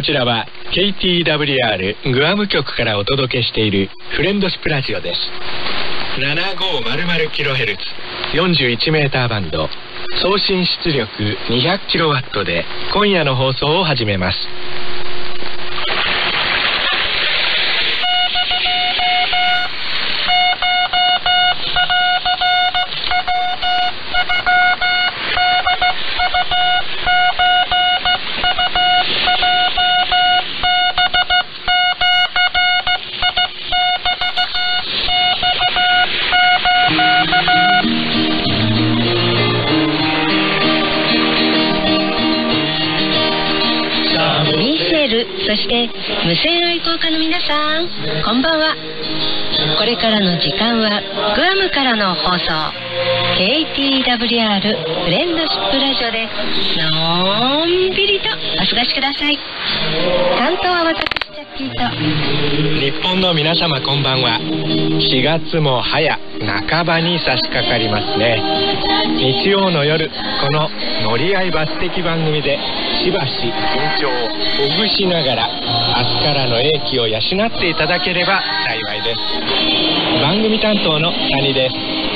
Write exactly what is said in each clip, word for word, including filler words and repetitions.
こちらは ケーティーダブリューアール グアム局からお届けしているフレンドシップラジオです。 ななごーまるまるキロヘルツ よんじゅういちメーターバンド、送信出力 にひゃくキロワット で今夜の放送を始めます。 そして無線愛好家の皆さん、こんばんは。これからの時間はグアムからの放送 ケーティーダブリューアール フレンドシップラジオです。のんびりとお過ごしください。担当は私ジャッキーと。 日本の皆様こんばんは。しがつも早半ばに差し掛かりますね。日曜の夜、この乗り合いバス的番組でしばし緊張をほぐしながら明日からの英気を養っていただければ幸いです。番組担当の谷です。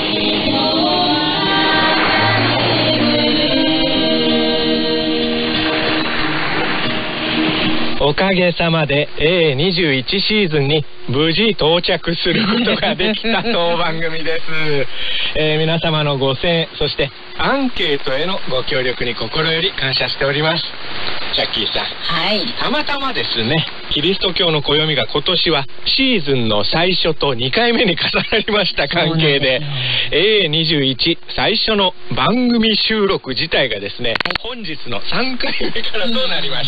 おかげさまで エーにじゅういち シーズンに無事到着することができた当番組です。えー、皆様のご声援、そしてアンケートへのご協力に心より感謝しております。ジャッキーさん、 はい、 たまたまですね、キリスト教の暦が今年はシーズンの最初とにかいめに重なりました関係で、エーにじゅういち 最初の番組収録自体がですね、はい、本日のさんかいめからとなりました。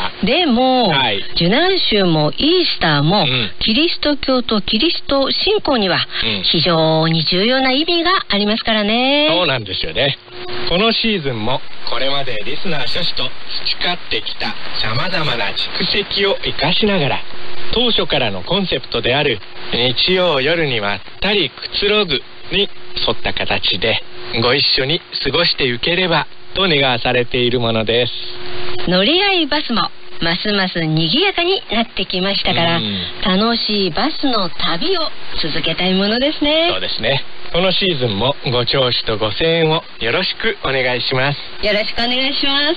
でも、 はい、 受難週もイースターも、うん、キリスト教とキリスト信仰には非常に重要な意味がありますからね。 そうなんですよね。このシーズンもこれまでリスナー諸子と培ってきた様々な蓄積を生かしながら、当初からのコンセプトである日曜夜にまったりくつろぐに沿った形でご一緒に過ごしていければと願わされているものです。 乗り合いバスもますます賑やかになってきましたから、楽しいバスの旅を続けたいものですね。 そうですね。このシーズンもご聴取とご声援をよろしくお願いします。 よろしくお願いします。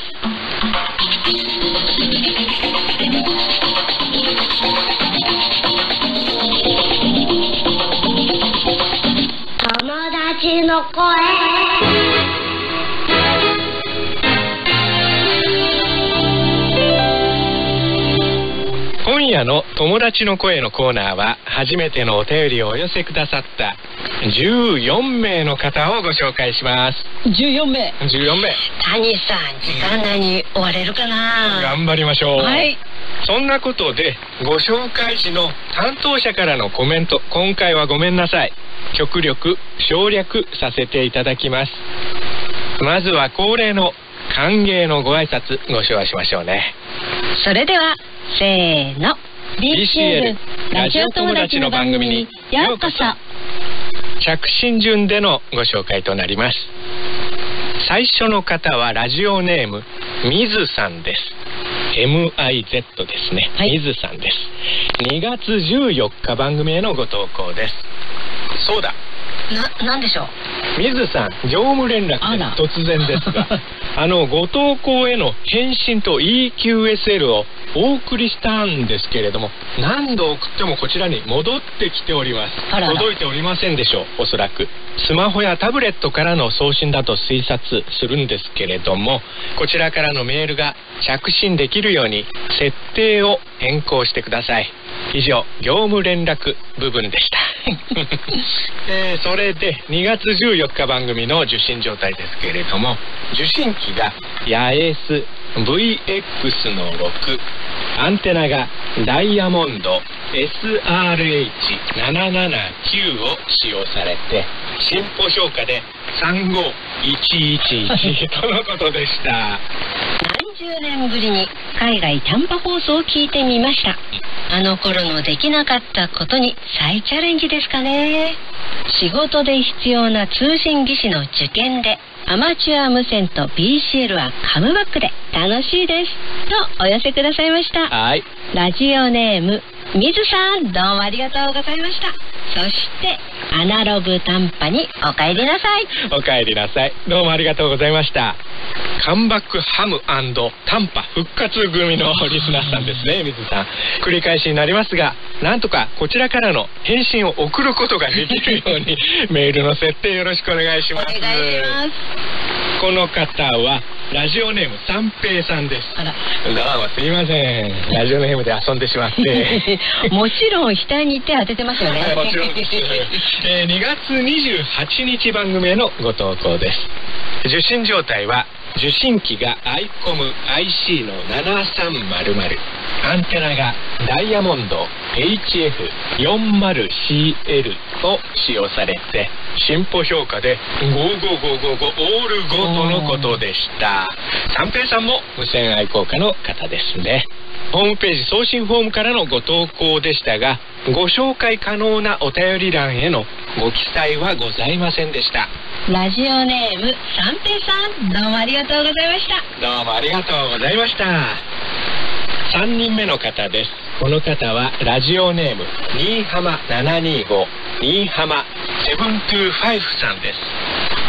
友達の声。 今夜の友達の声のコーナーは、初めてのお便りをお寄せくださったじゅうよんめいの方をご紹介します。 じゅうよんめい。 じゅうよんめい。 谷さん、時間内に終われるかな。 頑張りましょう。 はい。 そんなことで、ご紹介時の担当者からのコメント、今回はごめんなさい。極力省略させていただきます。まずは恒例の歓迎のご挨拶ご紹介しましょうね。 それではせーの、 ビーシーエル ラジオ友達の番組にようこそ。 着信順でのご紹介となります。最初の方はラジオネームみずさんです。 エムアイゼット ですね、はい、みずさんです。にがつじゅうよっか番組へのご投稿です。そうだ、 な、なんでしょう。 みずさん、業務連絡で突然ですがあのご投稿への返信と イーキューエスエル をお送りしたんですけれども、何度送ってもこちらに戻ってきております。 あらら、 届いておりませんでしょう。おそらくスマホやタブレットからの送信だと推察するんですけれども、こちらからのメールが着信できるように設定を変更してください。以上、業務連絡部分でした、えー、それでにがつじゅうよっか番組の受信状態ですけれども、受信機がヤエス ブイエックス のろく、アンテナがダイヤモンド エスアールエイチななななきゅう を使用されて、進歩評価でさんごいちいちいちとのことでした。 何十年ぶりに海外短波放送を聞いてみました。あの頃のできなかったことに再チャレンジですかね。仕事で必要な通信技師の受験でアマチュア無線と ビーシーエル はカムバックで楽しいですとお寄せくださいました。 はい。 ラジオネーム水さん、どうもありがとうございました。そしてアナログ短波にお帰りなさい。 お帰りなさい。どうもありがとうございました。カムバックハム&短波復活組のリスナーさんですね、水さん。繰り返しになりますが、なんとかこちらからの返信を送ることができるようにメールの設定よろしくお願いします。 お願いします。 この方はラジオネーム三平さんです。 あら、 どうもすいません、ラジオネームで遊んでしまってもちろん額に手当ててますよね。 もちろんです、えー、にがつにじゅうはちにち番組へのご投稿です。受信状態は受信機が アイコムアイシー のななさんまるまる、アンテナがダイヤモンド エイチエフよんじゅうシーエル を使用されて、進歩評価でごーごーごーごーごオールごとのことでした。三平さんも無線愛好家の方ですね。ホームページ送信フォームからのご投稿でしたが、ご紹介可能なお便り欄へのご記載はございませんでした。 ラジオネーム三平さん、どうもありがとうございました。 どうもありがとうございました。さんにんめの方です。この方はラジオネーム新居浜ななにーご新居浜セブントゥーファイブさんです。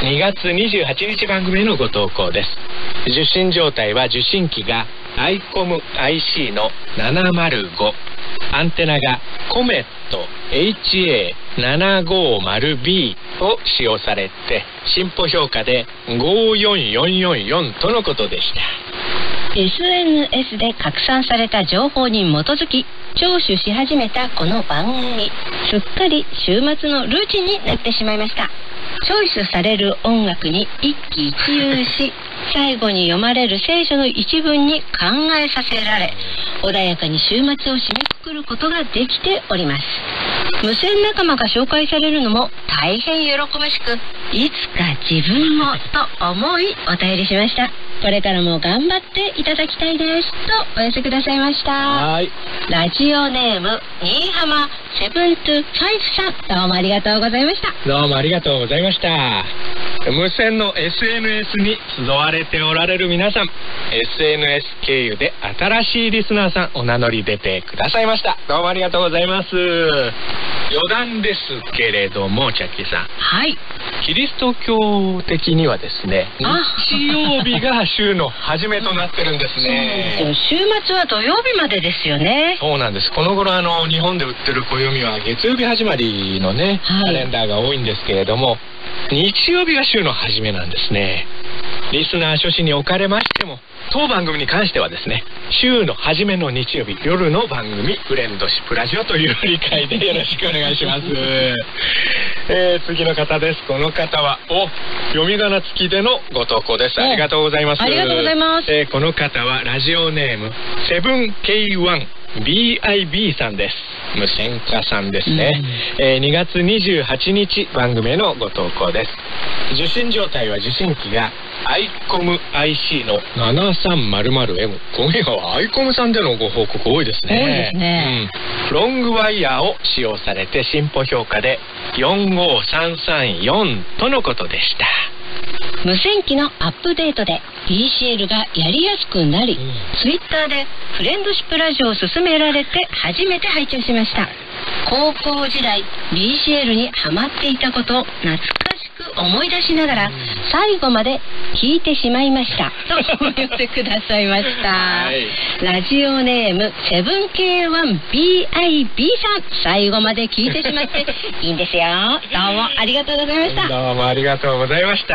にがつにじゅうはちにち番組へのご投稿です。受信状態は受信機が アイコムアイシー のななまるご、アンテナがコメット エイチエーななごーまるビー を使用されて、進歩評価でごーよんよんよんよんとのことでした。 エスエヌエス で拡散された情報に基づき聴取し始めたこの番組、すっかり週末のルーチンになってしまいました。チョイスされる音楽に一喜一憂し、最後に読まれる聖書の一文に考えさせられ、穏やかに週末を締めくくることができております。無線仲間が紹介されるのも大変喜ばしく、いつか自分もと思いお便りしました。これからも頑張っていただきたいですとお寄せくださいました。 はい。 ラジオネーム新居浜セブントゥーファイブさん、どうもありがとうございました。 どうもありがとうございました。無線の エスエヌエス に集われておられる皆さん、 エスエヌエス 経由で新しいリスナーさんお名乗り出てくださいました。どうもありがとうございます。余談ですけれども、チャッキーさん、 はい、 キリスト教的にはですね、日曜日が週の初めとなってるんですね。 そうですよ、週末は土曜日までですよね。 そうなんです。この頃あの日本で売ってる暦は月曜日始まりのね、はい、カレンダーが多いんですけれども、日曜日が週の初めなんですね。リスナー初心におかれましても、当番組に関してはですね、週の初めの日曜日夜の番組フレンドシップラジオという理解でよろしくお願いします。えー、次の方です。この方はお読み仮名付きでのご投稿です。ありがとうございます。 ありがとうございます。 えー、この方はラジオネーム セブンケーワンビーアイビー さんです。無線家さんですね、うん、えー、にがつにじゅうはちにち番組へのご投稿です。受信状態は受信機が アイコムアイシー のななさんまるまるエム。 今夜はアイコムさんでのご報告多いですね。 多いですね、 うん、ロングワイヤーを使用されて進歩評価でよんごーさんさんよんとのことでした。 無線機のアップデートで ビーシーエル がやりやすくなり、うん、ツイッターでフレンドシップラジオを勧められて初めて拝聴しました。高校時代 ビーシーエル にハマっていたことを懐かしく思い出しながら、うん、最後まで聞いてしまいましたとお寄せくださいました、はい、ラジオネーム セブンケーワンビーアイビー さん、最後まで聞いてしまっていいんですよ。どうもありがとうございました。 どうもありがとうございました。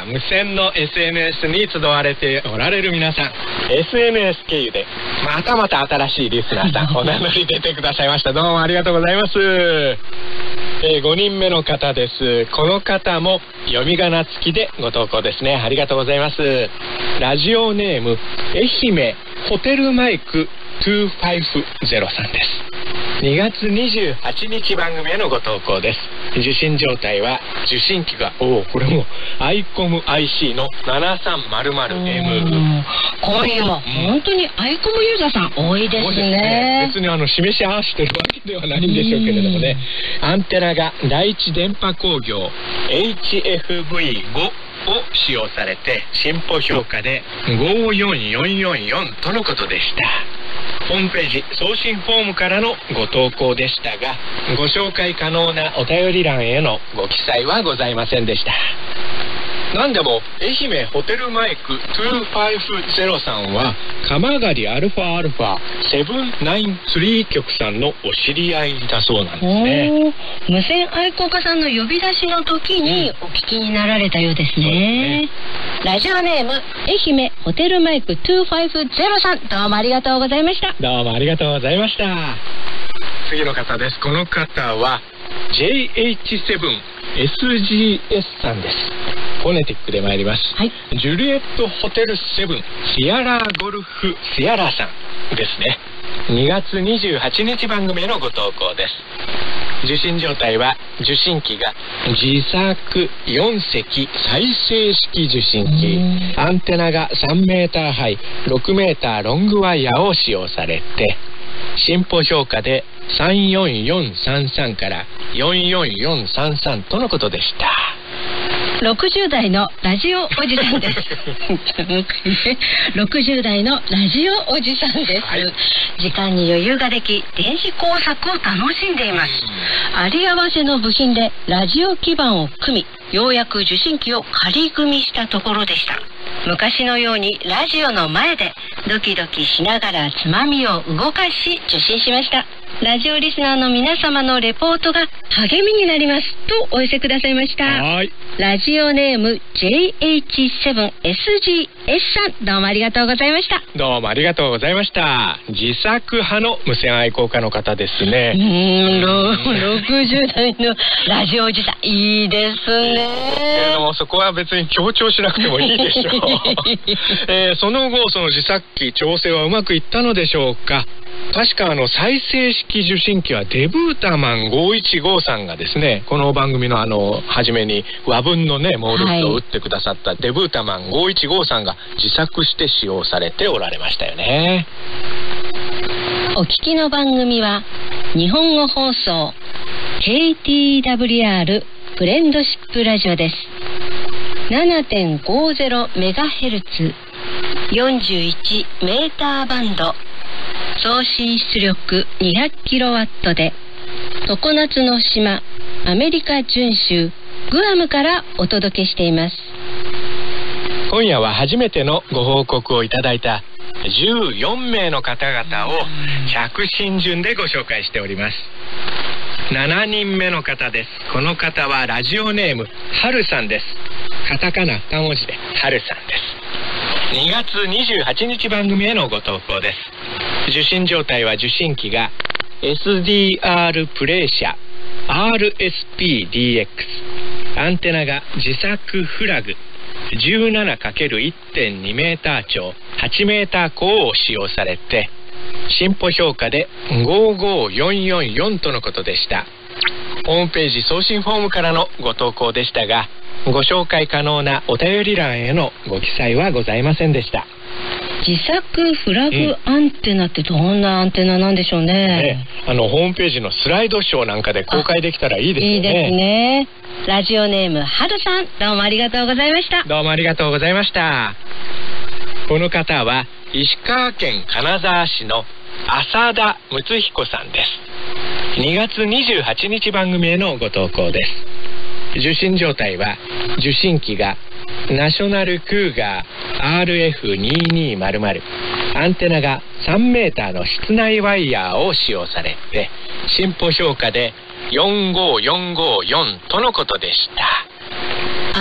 無線の エスエヌエス に集われておられる皆さん、 エスエヌエス 経由でまたまた新しいリスナーさんお名乗り出てくださいました。どうもありがとうございます。えー、ごにんめの方です。この方も読み仮名付きでご投稿ですね。ありがとうございます。ラジオネーム愛媛ホテルマイクにひゃくごじゅうさんです。にがつにじゅうはちにち番組へのご投稿です。受信状態は受信機がおこれも アイコムアイシー のななさんまるまるエム。 今夜は本当にアイコムユーザーさん多いですね。ですね。 別にあの示し合わせてるわけではないんでしょうけれどもね。アンテナが第一電波工業 エイチエフブイご使用されて進歩評価でごよんよんよんよんとのことでした。ホームページ送信フォームからのご投稿でしたが、ご紹介可能なお便り欄へのご記載はございませんでした。何でも愛媛ホテルマイクにひゃくごじゅうさんは鎌狩アルファアルファセブンナインスリー局さんのお知り合いだそうなんですね。 無線愛好家さんの呼び出しの時にお聞きになられたようですね。うん、ラジオネーム愛媛ホテルマイクにひゃくごじゅうさん、どうもありがとうございました。 どうもありがとうございました。次の方です。この方は ジェイエイチセブンエスジーエス さんです。フォネティックで参ります、はい、ジュリエットホテルセブンシアラーゴルフシアラーさんですね。にがつにじゅうはちにち番組へのご投稿です。受信状態は受信機が自作よん席再生式受信機、アンテナがさんメーターハイろくメーターロングワイヤーを使用されて、進歩評価でさんよんよんさんさんからよんよんよんさんさんとのことでした。 ろくじゅう代のラジオおじさんですろくじゅう代のラジオおじさんです、はい、時間に余裕ができ電子工作を楽しんでいます。あり合わせの部品でラジオ基板を組み、ようやく受信機を仮組みしたところでした。昔のようにラジオの前でドキドキしながらつまみを動かし受信しました。ラジオリスナーの皆様のレポートが励みになりますとお寄せくださいました。はい、ラジオネーム ジェイエイチセブンエスジーエス さん、どうもありがとうございました。 どうもありがとうございました。自作派の無線愛好家の方ですね。 うーん、ろくじゅう代のラジオおじさん、いいですね。 けれどもそこは別に強調しなくてもいいでしょう、えー、その後その自作機調整はうまくいったのでしょうか。確かあの再生式受信機はデブータマンごいちごさんがですね、この番組のあの初めに和文のねモールスを打ってくださったデブータマンごいちごさんが自作して使用されておられましたよね。 お聞きの番組は日本語放送 ケーティーダブリューアール フレンドシップラジオです。 ななてんごゼロメガヘルツ よんじゅういちメーターバンド、送信出力 にひゃくキロワット で常夏の島アメリカ準州グアムからお届けしています。 今夜は初めてのご報告をいただいたじゅうよんめいの方々を着信順でご紹介しております。しちにんめの方です。この方はラジオネームはるさんです。カタカナに文字ではるさんです。にがつにじゅうはちにち番組へのご投稿です。受信状態は受信機が エスディーアール プレー社 アールエスピーディーエックス、 アンテナが自作フラグ じゅうななかけるいってんに メーター長はちメーター高を使用されて、進歩評価でごごよんよんよんとのことでした。ホームページ送信フォームからのご投稿でしたが、ご紹介可能なお便り欄へのご記載はございませんでした。 自作フラグアンテナってどんなアンテナなんでしょうね。ね、 あのホームページのスライドショーなんかで公開できたらいいですよね。いいですね。 ラジオネームはるさん、どうもありがとうございました。 どうもありがとうございました。この方は石川県金沢市の浅田睦彦さんです。にがつにじゅうはちにち番組へのご投稿です。受信状態は受信機がナショナルクーガー アールエフにーにーまるまる、 アンテナがさんメーターの室内ワイヤーを使用されて、進歩評価でよんごよんごよんとのことでした。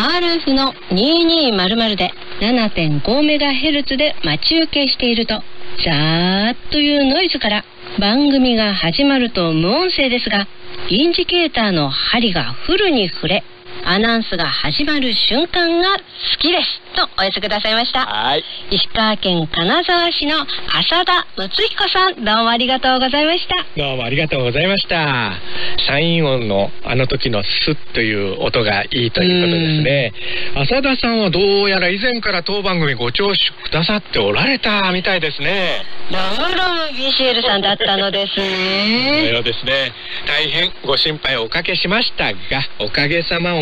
アールエフ のにーにーまるまるで ななてんごメガヘルツ で待ち受けしていると、ザーッというノイズから番組が始まると無音声ですが、インジケーターの針がフルに触れ、アナウンスが始まる瞬間が好きですとお寄せくださいました。はい、石川県金沢市の浅田睦彦さん、どうもありがとうございました。 どうもありがとうございました。サイン音のあの時のスッという音がいいということですね。浅田さんはどうやら以前から当番組ご聴取くださっておられたみたいですね。 ロムロム ビーシーエル さんだったのですね。 そうですね。大変ご心配をおかけしましたが、おかげさまお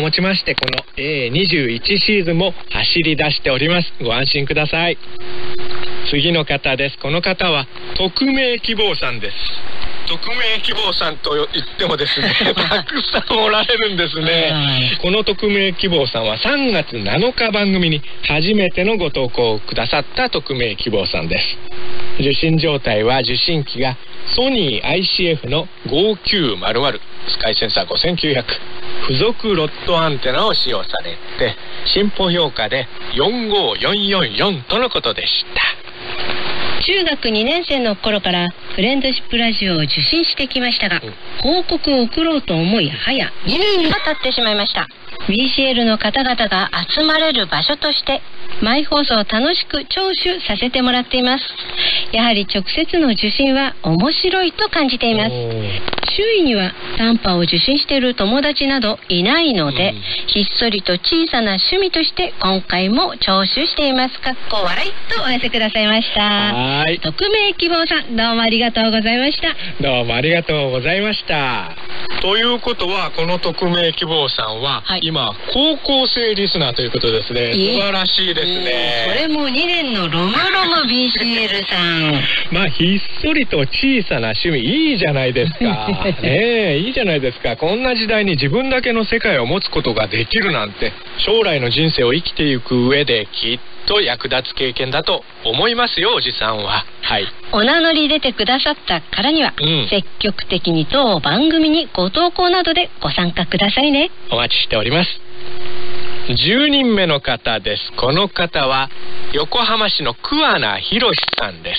もちましてこの エーにじゅういち シーズンも走り出しております。ご安心ください。次の方です。この方は匿名希望さんです。匿名希望さんと言ってもですねたくさんおられるんですね。この匿名希望さんはさんがつなのか番組に初めてのご投稿をくださった匿名希望さんです。受信状態は受信機がソニー アイシーエフ のごきゅうまるまるスカイセンサーごせんきゅうひゃく付属ロットアンテナを使用されて進歩評価でよんごよんよんよんとのことでした。 中学にねん生の頃からフレンドシップラジオを受信してきましたが、報告を送ろうと思い早にねんが経ってしまいました。 ビーシーエル の方々が集まれる場所としてマイ放送を楽しく聴取させてもらっています。やはり直接の受信は面白いと感じています。周囲には短波を受信している友達などいないので、ひっそりと小さな趣味として今回も聴取しています。かっこ笑いとお寄せくださいました。 はい、 匿名希望さん、どうもありがとうございました。 どうもありがとうございました。ということはこの匿名希望さんは、はい、今高校生リスナーということですね。素晴らしいですね。 それもにねんのロムロム ビーシーエル さんまあひっそりと小さな趣味いいじゃないですかねえ、いいじゃないですか。こんな時代に自分だけの世界を持つことができるなんて将来の人生を生きていく上できっと役立つ経験だと思いますよ、おじさんは。はい、お名乗り出てくださったからには、うん、積極的に当番組にご投稿などでご参加くださいね。 お待ちしております。じゅうにんめの方です。この方は横浜市の桑名博さんです。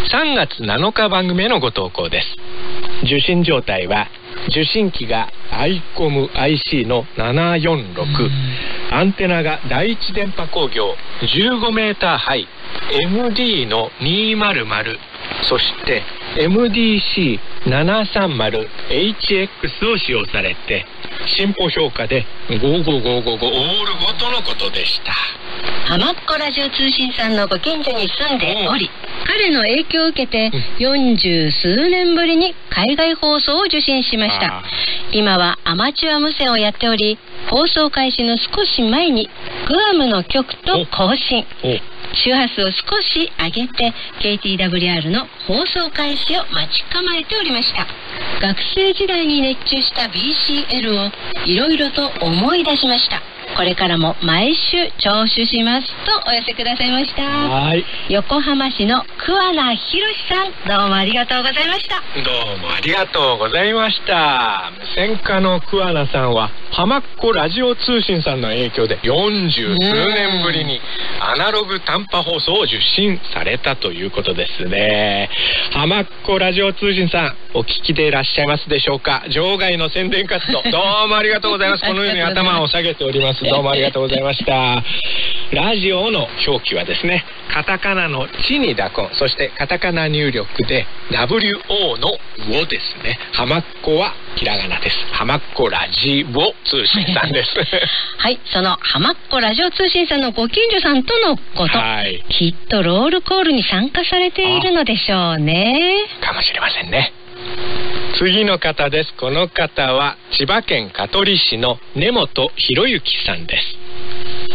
さんがつなのか番組へのご投稿です。受信状態は受信機が アイコム アイシー のななよんろく、アンテナが第一電波工業じゅうごメーターハイ エムディー のにひゃく、そして エムディーシーななさんまるエイチエックス を使用されて進歩評価でごごごごごオールごとのことでした。 浜っ子ラジオ通信さんのご近所に住んでおり、彼の影響を受けてよんじゅうすうねんぶりに海外放送を受信しました。今はアマチュア無線をやっており、放送開始の少し前にグアムの局と交信、周波数を少し上げて ケーティーダブリューアール の放送開始を待ち構えておりました。学生時代に熱中した ビーシーエル をいろいろと思い出しました。これからも毎週聴取しますとお寄せくださいました。 はい、 横浜市の桑名博さん、どうもありがとうございました。 どうもありがとうございました。無線化の桑名さんは浜っ子ラジオ通信さんの影響でよんじゅうすうねんぶりにアナログ短波放送を受信されたということですね。浜っ子ラジオ通信さん、お聞きでいらっしゃいますでしょうか。場外の宣伝活動どうもありがとうございます。このように頭を下げております。どうもありがとうございました。ラジオの表記はですね、カタカナのチに濁音、そしてカタカナ入力で ダブリューオー のウオですね。浜っ子はひらがなです。浜っ子ラジオ通信さんですはい、その浜っ子ラジオ通信さんのご近所さんとのこと、はい、きっとロールコールに参加されているのでしょうね。 かもしれませんね。次の方です。この方は千葉県香取市の根本博之さんです。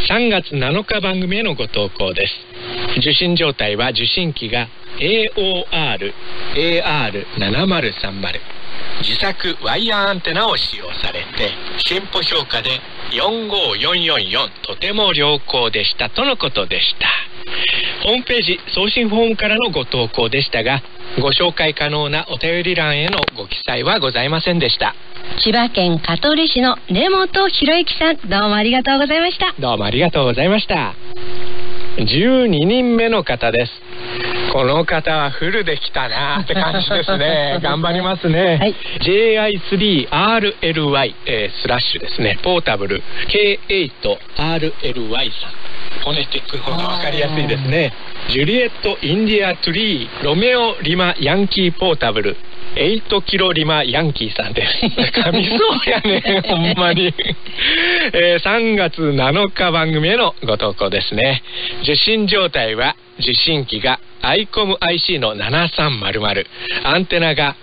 さんがつなのか番組へのご投稿です。受信状態は受信機が エーオーアール エーアールななまるさんまる 自作ワイヤーアンテナを使用されて進歩評価でよんごよんよんよん、とても良好でしたとのことでした。ホームページ送信フォームからのご投稿でしたが、ご紹介可能なお便り欄へのご記載はございませんでした。 千葉県香取市の根本博之さん、どうもありがとうございました。 どうもありがとうございました。じゅうににんめの方です。この方はフルできたなって感じですね頑張りますね、はい、ジェイアイスリーアールエルワイ、えー、スラッシュですね、ポータブル ケーエイトアールエルワイ さん、フォネティックの方が分かりやすいですね。ジュリエットインディアトリーロメオリマヤンキーポータブルエイトキロリマヤンキーさんです。噛みそうやねほんまに、えー、さんがつなのか番組へのご投稿ですね。受信状態は受信機が アイコム アイシー のななさんまるまる、アンテナが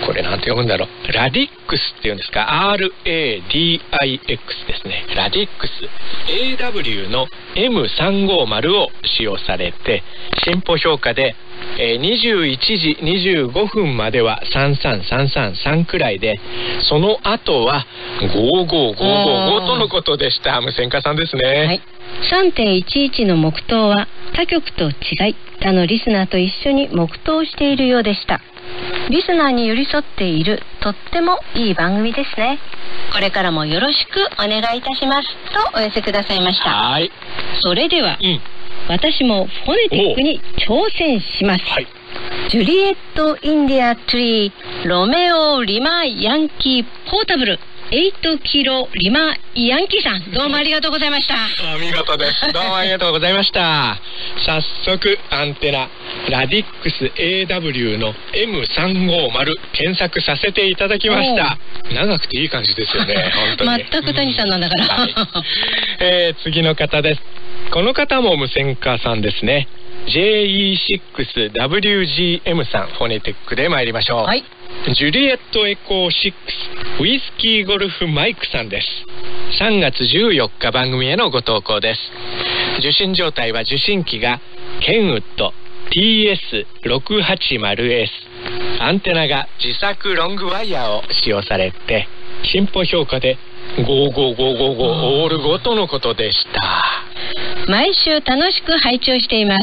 これなんて読むんだろう。ラディックスっていうんですか。 アールエーディーアイエックス ですね。ラディックス エーダブリュー の エムさんごーまる を使用されて、進歩評価でえー、にじゅういちじにじゅうごふんまではさんさんさんさんさんくらいで、その後はごごごごごとのことでした。無線化さんですね。 はい、さんてんいちいち の黙祷は他局と違い、他のリスナーと一緒に黙祷しているようでした。リスナーに寄り添っているとってもいい番組ですね。これからもよろしくお願いいたしますとお寄せくださいました。 はい、 それでは、うん、私もフォネティックに挑戦します。はい、ジュリエット・インディア・トリー、ロメオ・リマ・ヤンキー・ポータブル、エイトキロリマ・ヤンキーさん、どうもありがとうございました。 お見事です。どうもありがとうございました。早速アンテナラディックス エーダブリュー の エムさんごーまる 検索させていただきました。長くていい感じですよね。本当に全く谷さんなんだから、はい、 えー、次の方です。この方も無線化さんですね。 ジェイイーシックスダブリュージーエム さん、フォネテックで参りましょう。はい、ジュリエットエコーろくウイスキーゴルフマイクさんです。さんがつじゅうよっか番組へのご投稿です。受信状態は受信機がケンウッド ティーエスろくはちまるエス、 アンテナが自作ロングワイヤーを使用されて、進歩評価でごごごごごオールごとのことでした。 毎週楽しく拝聴しています。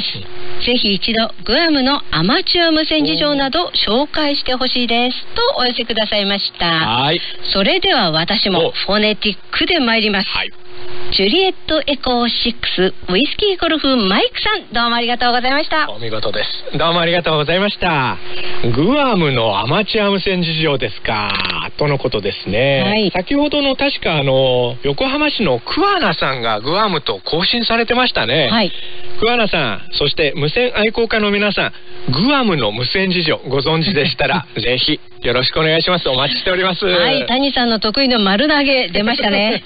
ぜひ一度グアムのアマチュア無線事情など紹介してほしいですとお寄せくださいました。はい、それでは私もフォネティックで参ります。はい、ジュリエットエコーろくウイスキーゴルフマイクさん、どうもありがとうございました。 お見事です。どうもありがとうございました。グアムのアマチュア無線事情ですかとのことですね。はい、先ほどの確かあの横浜市の桑名さんがグアムと交信されてましたね。はい、桑名さん、そして無線愛好家の皆さん、グアムの無線事情ご存知でしたらぜひよろしくお願いします。お待ちしております。 はい、谷さんの得意の丸投げ出ましたね。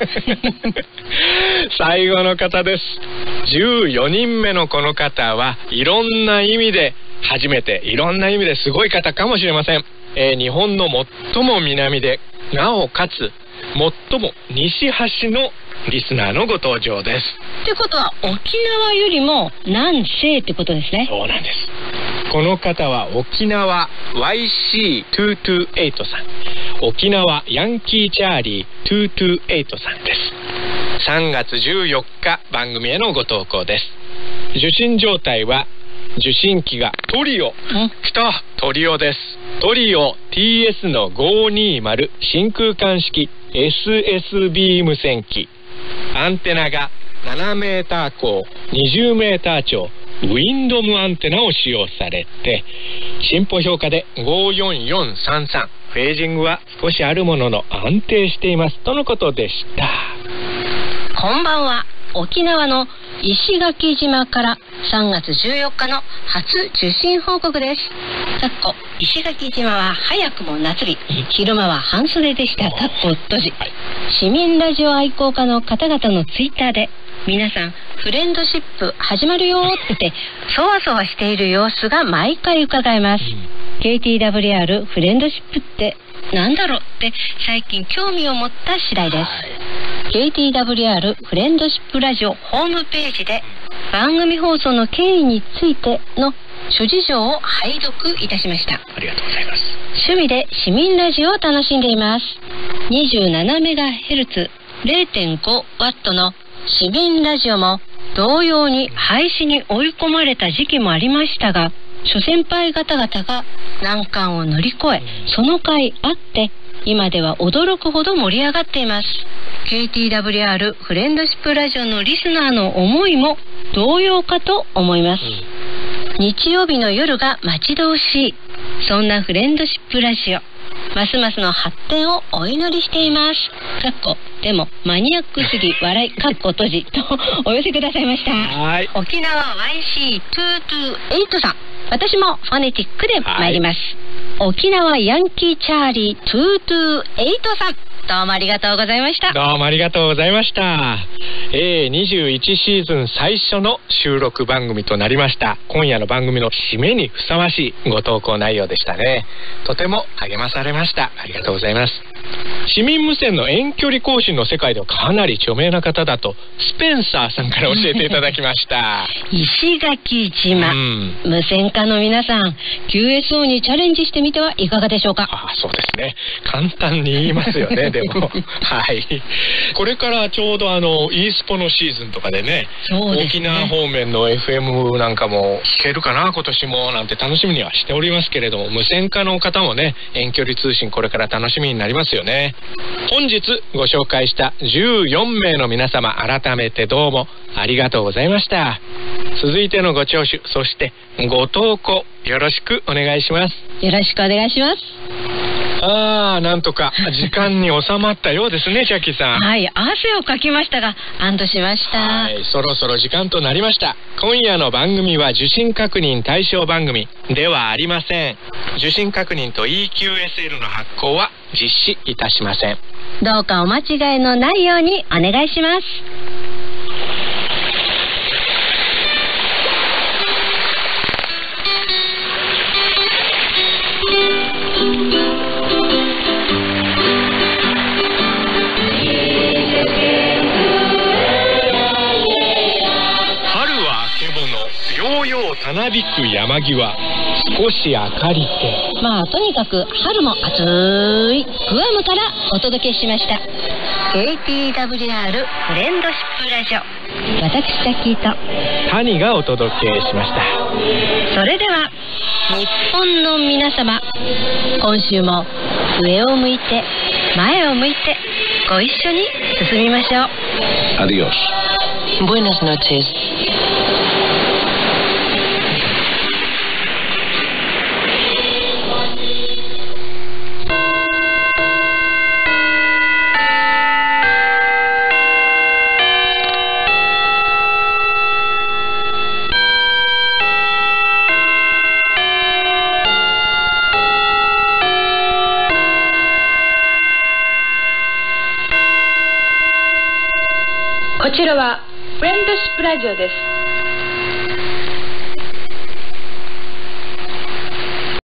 最後の方です。じゅうよにんめのこの方はいろんな意味で初めて、いろんな意味ですごい方かもしれません。えー、日本の最も南で、なおかつ最も西端のリスナーのご登場です。 ってことは沖縄よりも南西ってことですね。 そうなんです。この方は沖縄 ワイシーにひゃくにじゅうはち さん、沖縄ヤンキーチャーリーにひゃくにじゅうはちさんです。さんがつじゅうよっか番組へのご投稿です。受信状態は受信機がトリオ、来た、トリオです。トリオ ティーエス のごひゃくにじゅう真空管式 エスエスビー 無線機、アンテナがななメーター高にじゅうメーター超ウィンドムアンテナを使用されて、進歩評価でごよんよんさんさん、フェージングは少しあるものの安定していますとのことでした。 こんばんは。沖縄の石垣島からさんがつじゅうよっかの初受信報告です。かっこ石垣島は早くも夏日、昼間は半袖でした。かっこ閉じ。市民ラジオ愛好家の方々のツイッターで、皆さんフレンドシップ始まるよってそわそわしている様子が毎回伺えます。 ケーティーダブリューアール フレンドシップってなんだろうって最近興味を持った次第です。 ケーティーダブリューアール フレンドシップラジオホームページで番組放送の経緯についての諸事情を拝読いたしました。 ありがとうございます。 趣味で市民ラジオを楽しんでいます。 にじゅうななメガヘルツ れいてんごワット の市民ラジオも同様に廃止に追い込まれた時期もありましたが、諸先輩方々が難関を乗り越え、その甲斐あって今では驚くほど盛り上がっています。 ケーティーダブリューアール フレンドシップラジオのリスナーの思いも同様かと思います。日曜日の夜が待ち遠しい、そんなフレンドシップラジオ、ますますの発展をお祈りしています。かっこでもマニアックすぎ笑いかっこ閉じとお寄せくださいました。はい、沖縄 ワイシーにひゃくにじゅうはち さん、私もフォネティックで参ります。はい、沖縄ヤンキーチャーリーにひゃくにじゅうはちさん、 どうもありがとうございました。 どうもありがとうございました。えー、にじゅういちシーズン最初の収録番組となりました。今夜の番組の締めにふさわしいご投稿内容でしたね。とても励まされました。ありがとうございます。市民無線の遠距離交信の世界ではかなり著名な方だとスペンサーさんから教えていただきました石垣島、 うん、 無線化の皆さん キューエスオー にチャレンジしてみてはいかがでしょうか。 ああ、そうですね、簡単に言いますよねでもはいこれからちょうどあの e スポのシーズンとかでね、 そうですね、 沖縄方面の エフエム なんかも聞けるかな今年もなんて楽しみにはしておりますけれども、無線化の方もね遠距離通信これから楽しみになりますよね。本日ご紹介したじゅうよんめいの皆様、改めてどうもありがとうございました。続いてのご聴取、そしてご投稿よろしくお願いします。 よろしくお願いします。 ああ、なんとか時間に収まったようですねジャッキーさん。 はい、汗をかきましたが安堵しました。 はい、そろそろ時間となりました。今夜の番組は受信確認対象番組ではありません。受信確認と イーキューエスエル の発行は実施いたしません。 どうかお間違いのないようにお願いします。 たなびく山際、少し明かりて。 まあとにかく春も暑いグアムからお届けしました ケーティーダブリューアール フレンドシップラジオ、私ジャッキーと谷がお届けしました。 それでは日本の皆様、今週も上を向いて前を向いてご一緒に進みましょう。 アディオス。 Buenas noches。 こちらはフレンドシップラジオです。